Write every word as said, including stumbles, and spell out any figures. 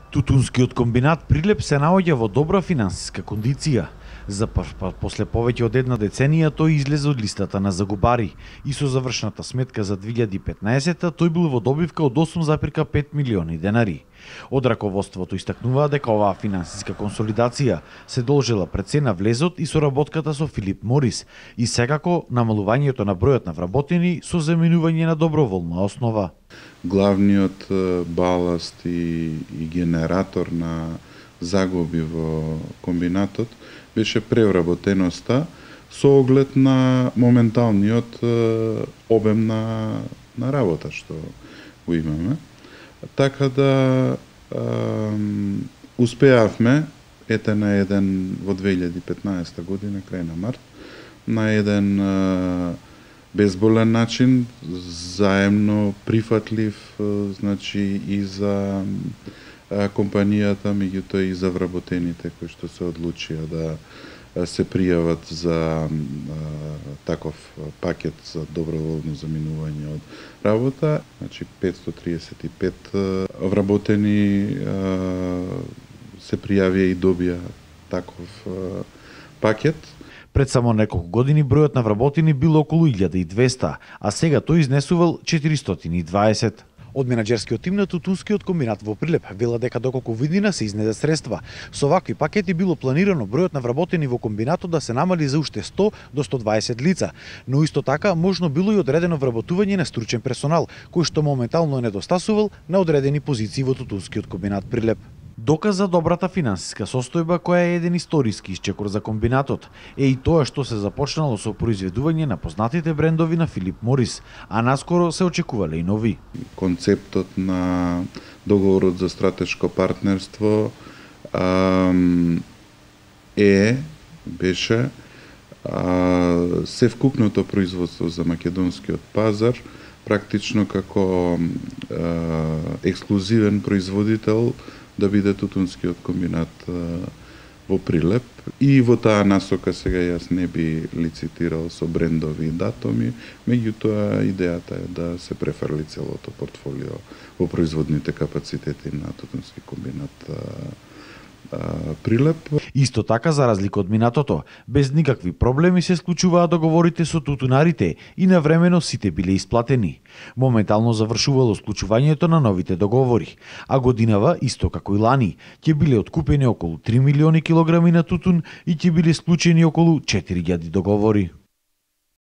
Тутунскиот комбинат Прилеп се наоѓа во добра финансиска кондиција. За прв пат после повеќе од една деценија тој излезе од листата на загубари и со завршната сметка за две илјади и петнаесетта тој бил во добивка од осум зарез пет милиони денари. Од раководството истакнуваа дека оваа финансиска консолидација се должела пред се на влезот и соработката со Филип Морис и секако намалувањето на бројот на вработени со заменување на доброволна основа. Главниот баласт и, и генератор на загуби во комбинатот беше превработеноста со оглед на моменталниот обем на, на работа што го имаме. Така да е, успеавме ете на еден во две илјади и петнаесетта година, крај на март, на еден е, безболен начин, заемно прифатлив, е, значи и за е, компанијата, меѓутоа и за вработените кои што се одлучија да се пријават за е, таков пакет за доброволно заминување од работа. Значи петстотини триесет и пет вработени е, се пријавија и добија таков е, пакет. Пред само неколку години бројот на вработени бил околу илјада и двесте, а сега тој изнесувал четиристотини и дваесет. Од менаџерскиот тим на Тутунскиот комбинат во Прилеп вела дека доколку виднина се изнеде средства, со вакви пакети било планирано бројот на вработени во комбинатот да се намали за уште сто до сто дваесет лица, но исто така можно било и одредено вработување на стручен персонал, кој што моментално недостасувал на одредени позиции во Тутунскиот комбинат Прилеп. Доказ за добрата финансиска состојба, која е еден историски исчекор за комбинатот, е и тоа што се започнало со произведување на познатите брендови на Филип Морис, а наскоро се очекувале и нови. Концептот на договорот за стратешко партнерство е, беше севкупното производство за македонскиот пазар, практично како ексклузивен производител да биде Тутунскиот комбинат во Прилеп. И во таа насока сега јас не би лицитирал со брендови и датуми, меѓутоа идејата е да се префрли целото портфолио во производните капацитети на Тутунски комбинат Прилеп. Исто така, за разлика од минатото, без никакви проблеми се склучуваа договорите со тутунарите и навремено сите биле исплатени. Моментално завршувало склучувањето на новите договори, а годинава, исто како и лани, ќе биле откупени околу три милиони килограми на тутун и ќе биле склучени околу четири илјади договори.